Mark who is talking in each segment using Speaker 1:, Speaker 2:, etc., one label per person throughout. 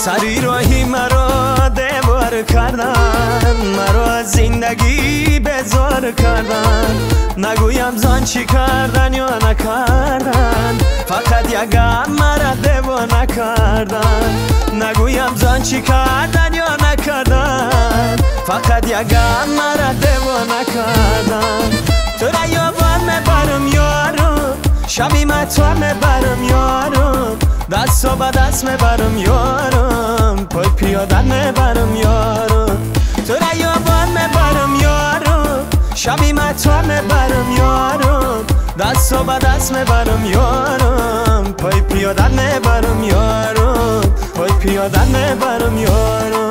Speaker 1: سری راهی مرا دیوار کردن، مرا از زندگی بزار کردن. نگویم زان چی کردن یا نکردن، فقط یکم مرا دیوانه کردن. نگویم زان چی کردن یا نکردن، فقط یکم مرا دیوانه کردن. تو را یابان میبرم یارو، شبی متوان میبرم یارو، دست با دست میبرم یارم، پای پیاده میبرم یارو. تو را یابان میبرم یارو، شبی متوان میبرم یارو، دست با دست میبرم یارم، پای پیاده میبرم یارو، پای پیاده میبرم یارو.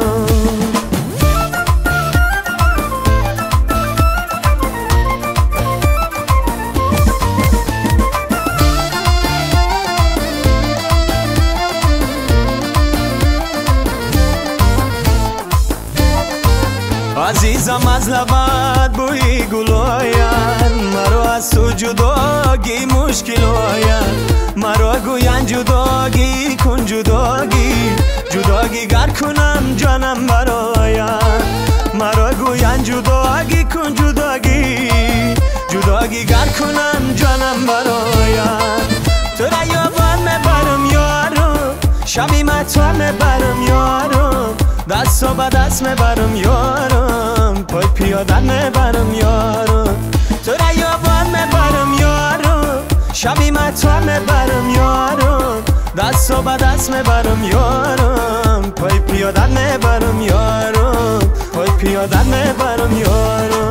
Speaker 1: عزیزم از لبت بوی گل آید، مرا از تو جداگی مشکل آید. مرا گوین جداگی کن جداگی، جداگی گر کنم جانم براید. مرا گوین جداگی کن جداگی، جداگی گر کنم جانم براید. تو را یابان میبرم یارو، شبی متوان میبرم یارو، دست با دست میبرم یارم، پای پیاده میبرم یارو. تو را یابان میبرم یارو، شبی متوان میبرم یارو، دست با دست میبرم یارم، پای پیاده میبرم یارو، پای پیاده میبرم یارو.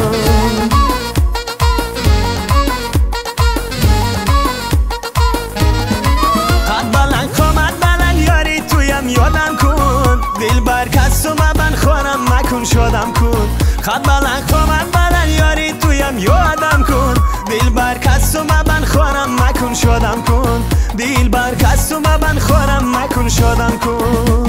Speaker 1: یادم کن دل بر کس و مبن خورم مکن شادم کن. خط بلند خواهد بلند یاری تویم یادم کن. دل بر کس و مبن خورم مکن شادم کن. دل بر کس و مبن خورم مکن شادم کن.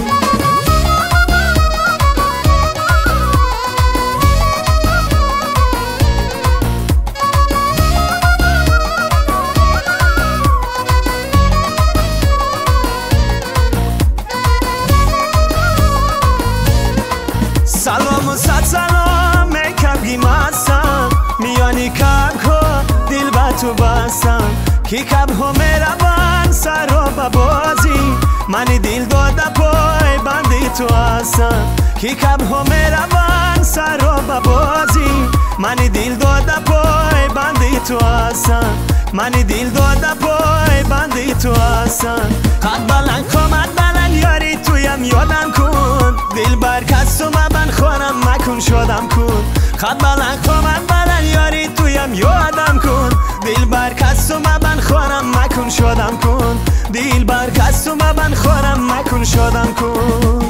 Speaker 1: سلام و صد سلام میکم مستم میانی کب ها دل با تو بستم کی کب ها میروان سر را بازی من دل داده پای بندی تو هستم کی کب ها میروان سر را بازی من دل داده پای بندی تو هستم من دل داده پای بندی تو هستم. قد بلند کامد بلند یاری تویم یادم کن. دل بر کس و مبن خورم مکن شادم کن. قد بلند کامد بلند یاری تویم یادم کن. دل بر کس و مبن خورم مکن شادم کن. دل بر کس و مبن خورم مکن شادم کن.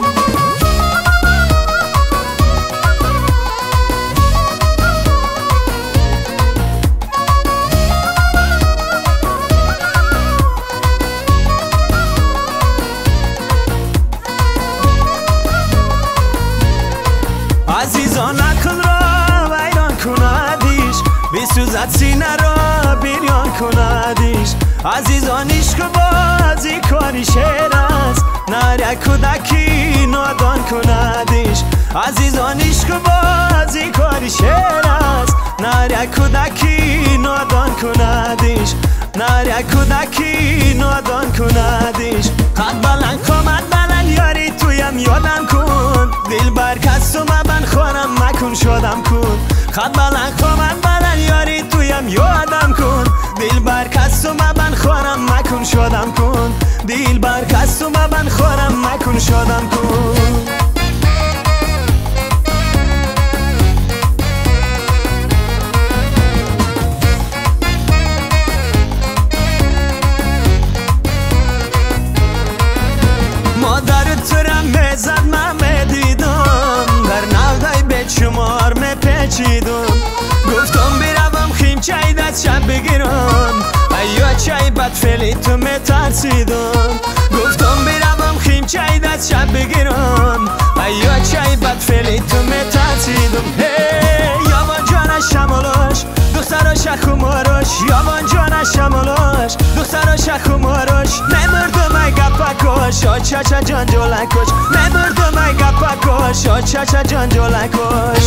Speaker 1: عزیزان عقل را ویران کندیش بسوزد سینه را بیریان کندیش. عزیزان عشق بازی کاری شعر است نره کودکی نادان کندیش. عزیزان عشق بازی کاری شعر است نره کودکی نادان کندیش. نره کودکی نادان کندیش. قد بلند کامد بلند یاری تویم یادم کن. دل بر کس و مبن خورم مکن شادم کن. قد بلند کامد بلند یاری تویم یادم کن. دل بر کس و مبن خورم مکن شادم کن. دل بر کس و مبن خورم مکن شادم کن. مادر تو را میزد من میدیدم در نودای بیت شمار میپیچیدم. گفتم بروم خیم چای دست شب بگیرم ایا چای بدفعلی تو میترسیدم. گفتم بروم خیم چای دست شب بگیرم ایا چای بدفعلی تو میترسیدم. هی یابا جانش شمالاش دختراش خماروش یامان جان شمالاش دختراش خماروش نمردم ای گپکاش آچاچا جان جولکاش نمردم ای گپکاش آچاچا جان جولکاش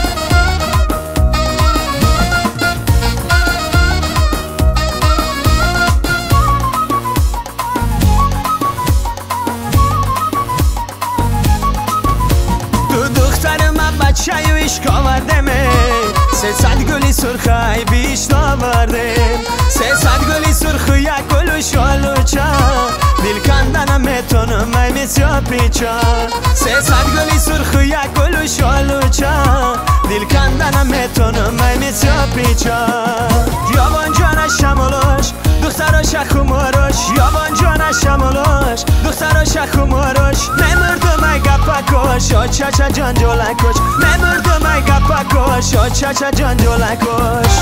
Speaker 1: بچه و عشق آوردم 300 گلی سرخای بیش ناوردم 300 گلی سرخ و یک گل و شال و چند دل کندنم میتونم می مسیا پیچا 300 گلی سرخ و یک گل و شال و چند دل کندنم میتونم می مسیا پیچا یابان جان شمالاش دختراش خماروش یابان جان شمالاش دختراش خماروش نمردم ای گپکاش آچاچا جان جولکاش نمردم ای گپکاش آچاچا جان جولکاش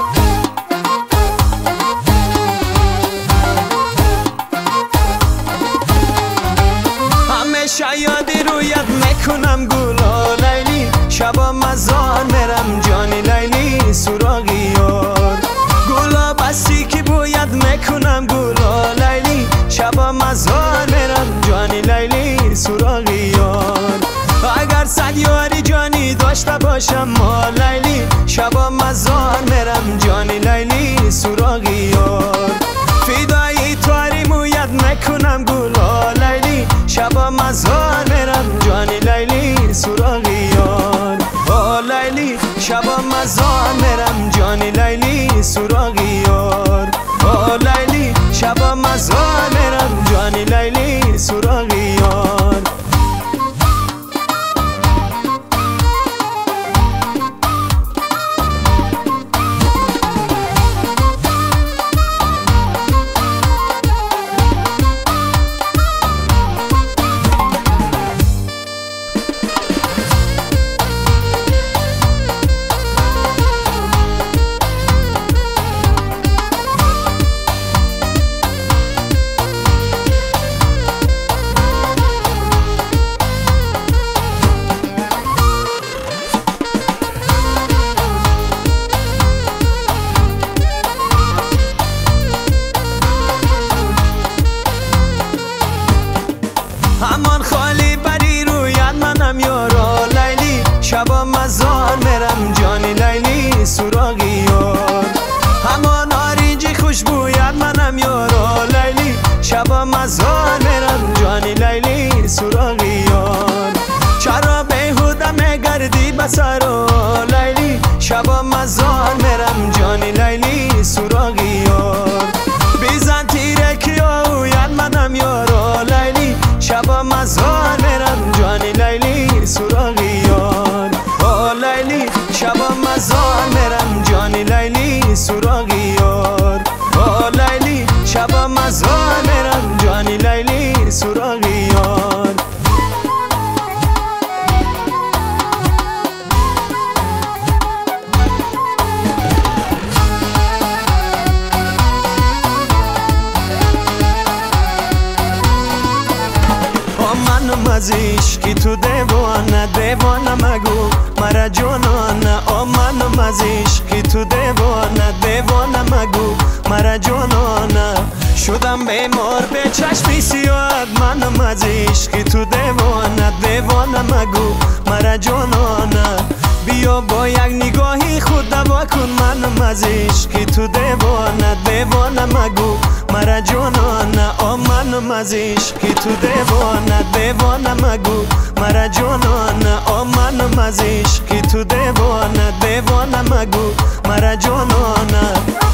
Speaker 1: همیشه یادی رویت میکنم گلا لیلی شبا مزار میرم جانی لیلی سراغی یار گلا بسی که باید میکنم گلا لیلی شبا مزار میرم جانی لیلی سراغی یار اگر صد یاری جانی داشته باشم ما لیلی شبا مزار میرم جانی لیلی سراغی یار فدای تواری موید میکنم گلا لیلی شبا مزار میرم جانی لیلی سراغی یار آ لیلی شبا مزار میرم جانی لیلی سراغی یار آ لیلی شبا مزار میرم جانی لیلی سراغی یار همان خالی بری رویت منم یارا لیلی شبا مزار میرم جانی لیلی سراغی یار همان آرنجی خوشبویت منم یارا لیلی شبا مزار میرم جانی لیلی سراغی یار چرا بیهوده میگردی بسرا لیلی شبا مزار میرم جانی لیلی سراغی یار بیزن تیره کیاویت منم یارا لیلی شبا مزار میرم جانی لیلی سراغی یار آ لیلی شبا مزار میرم جانی لیلی سراغی یار آ لیلی شبا مزار میرم جانی لیلی سراغی یار منم از عشقی تو دیوانه دیوانه مگو مرا جانانه منم از عشقی تو دیوانه دیوانه مگو مرا جانانه شدم بیمار به چشمی سیاد منم از عشقی تو دیوانه دیوانه مگو مرا جانانه بیا با یک نگاهی خود دوا کن منم از عشقی تو دیوانه دیوانه مگو مرا جانانه منم از عشقی تو دیوانه دیوانه مگو مرا جانانه منم از عشقی تو دیوانه دیوانه مگو مرا جانانه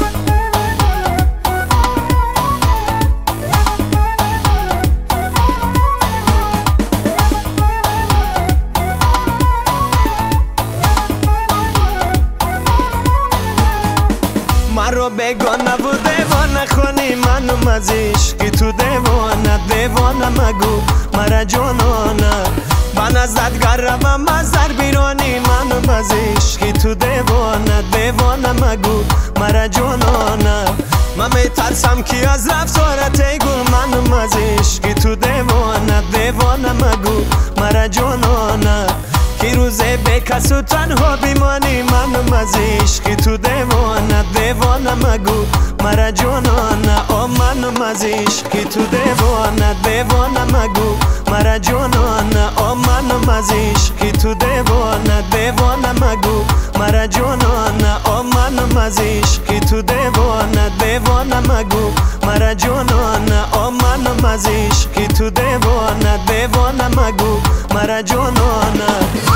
Speaker 1: مرا بگانه و دیوانه خونی منم از عشقی تو دیوانه دیوانه مگو مرا جانانه من از ددگر روم از در بیرانی منم از عشقی تو دیوانه دیوانه مگو مرا جانانه من میترسم که از رفتارت ای گل منم از عشقی تو دیوانه دیوانه مگو مرا جانانه که روزه به کس و تنها بیمانی منم از عشقی تو دیوانه دیوانه دیوانه مگو مرا جانانه آمنم از عشقی تو دیوانه دیوانه مگو مرا جانانه آمنم از عشقی تو دیوانه دیوانه مگو مرا جانانه آمنم از عشقی تو دیوانه دیوانه مگو مرا جانانه آمنم از عشقی تو دیوانه دیوانه مگو مرا جانانه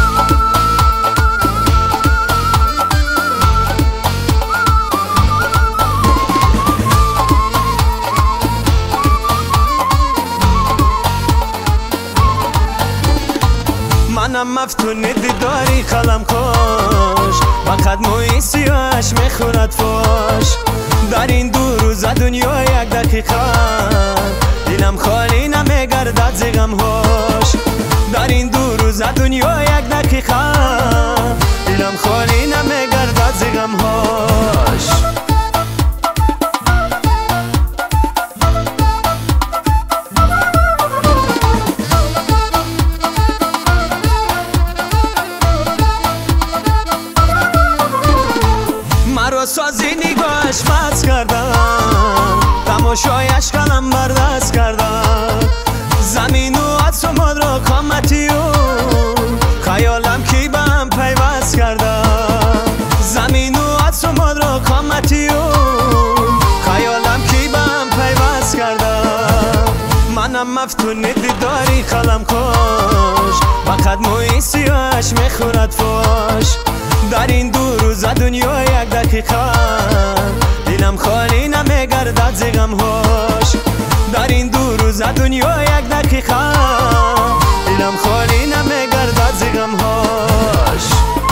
Speaker 1: منم مفتون دیداری خلم کش وقت موی سیاش میخورد فاش در این دو روز دنیا یک دقیقه دلم خالی نمیگردد ز غمهاش در این دو روز دنیا یک دقیقه دلم خالی نمیگردد ز غمهاش سازی نگاهش بس کردم تماشایش قلم بردست کردم زمین و آسمان را کامتی و خیالم کی به هم پیوست کردم زمین و آسمان را کامتی و خیالم کی به هم پیوست کردم منم مفتون دیداری قلم کش وقت موی سیاش میخورد فاش در این دو روز دنیا یک دقیقه دلم خالی نمیگردد ز غمهاش در این دو روز دنیا یک دقیقه دلم خالی نمیگردد ز غمهاش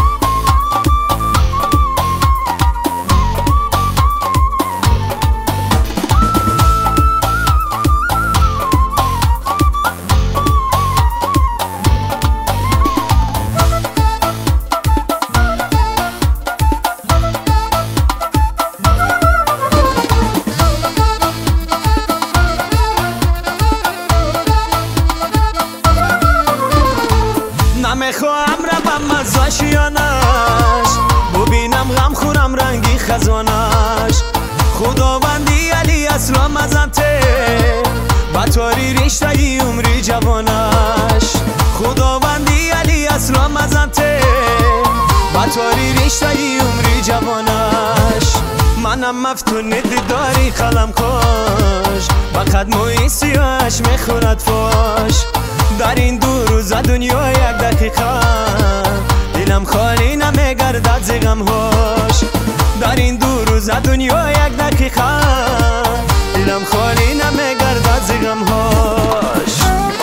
Speaker 1: نمیخواهم روم از آشیانش ببینم غم خورم رنگی خزانش خداوندی علی اسلام ازمته بطاری رشته ای عمری جوانش خداوندی علی اسلام ازمته بطاری رشته ای عمری جوانش منم مفتون دیداری قلم کش وقت موی سیاش میخورد فاش در این دو روز دنیا یک دقیقه دلم خالی نمیگردد ز غمهاش در این دو روز دنیا یک دقیقه دلم خالی نمیگردد ز غمهاش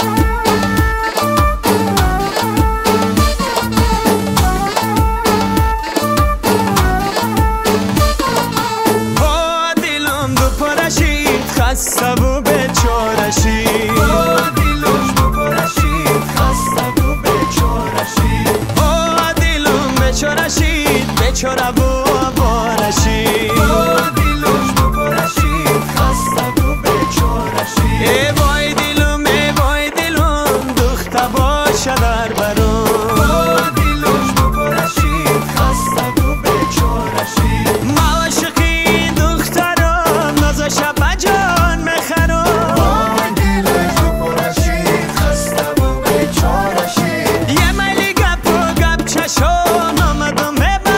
Speaker 1: دلم دو پرشید خسته و بیچاره‌شید بیچاره و آوارشید دلش بپرشید خسته و بیچاره‌شید ای وای دلم دختر باشه در برون دلش بپرشید خسته و بیچاره‌شید معاشقی دختران نازش بجان میخرم دلش بپرشید خسته و بیچاره‌شید یه ملی گپ و گپ چشم آمدم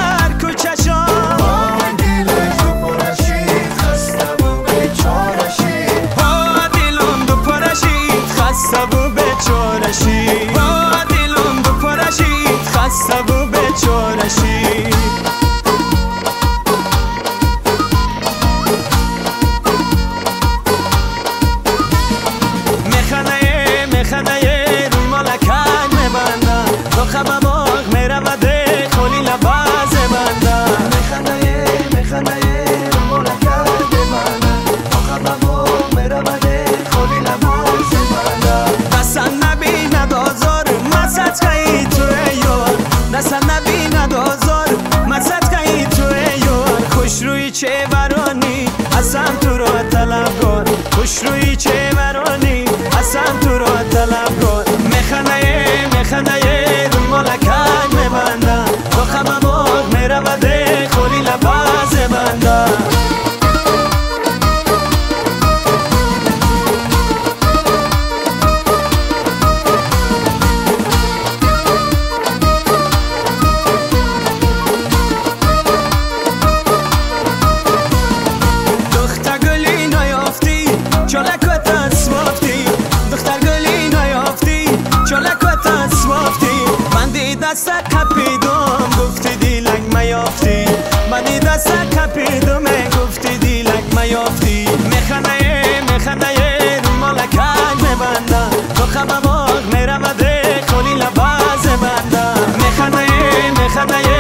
Speaker 1: دلم دو پرشید خسته و بیچاره‌شید میخنه روی مالکک میبندن تو خبر باغ میرود خالی لباز بندن میخنه روی مالکک میبندن تو خبر باغ میرود خالی لباز بندن دستن نبیند آزار مست کهی توی یار دستن نبیند آزار مست کهی توی یار خوش روی چه برانی اصلا تو رو طلبگار خوش روی چه برانی اصلا تو رو طلبگار میخنه روی مالکک میبندن تو خبر باغ میرود خالی لباز دست کپیدم گفتی دیلک میافتی منی دست کپیدم گفتی دیلک میافتی میخنه رو مالکک میبندم تو خبه باغ میرمده خالی لباز بندم میخنه